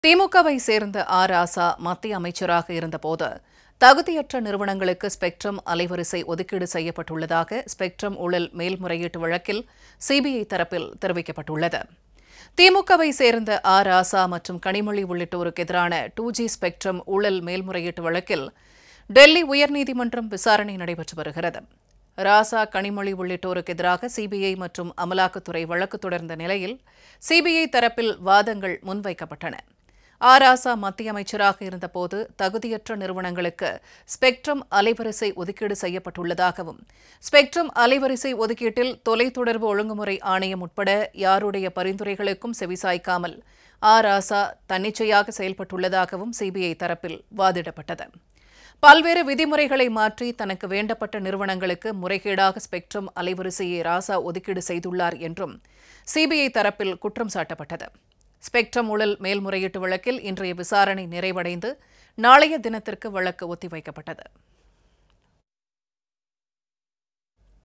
திமுகவை சேர்ந்த ராசா மத்திய அமைச்சராக இருந்தபோது தகுதியற்ற நிறுவனங்களுக்கு ஸ்பெக்ட்ரம் அலைவரிசை ஒதுக்கீடு செய்யப்பட்டுள்ளதாக ஸ்பெக்ட்ரம் ஊழல் மேல்முறையீட்டு வழக்கில் சிபிஐ தரப்பில் தெரிவிக்கப்பட்டுள்ளது. திமுகவை சேர்ந்த ராசா மற்றும் கனிமொழி உள்ளிட்டோருக்கு எதிரான 2G ஸ்பெக்ட்ரம் ஊழல் மேல்முறையீட்டு வழக்கில் டெல்லி உயர்நீதிமன்றம் விசாரணை நடைபெற்று வருகிறது. ராசா, கனிமொழி உள்ளிட்டோருக்கு எதிராக சிபிஐ மற்றும் அமலாக்கத்துறை வழக்கு தொடர்ந்த நிலையில் சிபிஐ தரப்பில் வாதங்கள் முன்வைக்கப்பட்டன. ராசா மத்திய அமைச்சராக இருந்தபோது தகுதியற்ற நிறுவனங்களுக்கு ஸ்பெக்ட்ரம் அலைவரிசை ஒதுக்கீடு செய்யப்பட்டுள்ளதாகவும், ஸ்பெக்ட்ரம் அலைவரிசை ஒதுக்கீட்டில் தொலைத்தொடர்பு ஒழுங்குமுறை ஆணையம் உட்பட யாருடைய பரிந்துரைகளுக்கும் செவிசாய்க்காமல் ராசா தன்னிச்சையாக செயல்பட்டுள்ளதாகவும் சிபிஐ தரப்பில் வாதிடப்பட்டது. பல்வேறு விதிமுறைகளை மாற்றி தனக்கு வேண்டப்பட்ட நிறுவனங்களுக்கு முறைகேடாக ஸ்பெக்ட்ரம் அலைவரிசையை ராசா ஒதுக்கீடு செய்துள்ளார் என்றும் சிபிஐ தரப்பில் குற்றம் சாட்டப்பட்டது. ஸ்பெக்ட்ரம் ஊழல் மேல்முறையீட்டு வழக்கில் இன்றைய விசாரணை நிறைவடைந்து நாளைய தினத்திற்கு வழக்கு ஒத்திவைக்கப்பட்டது.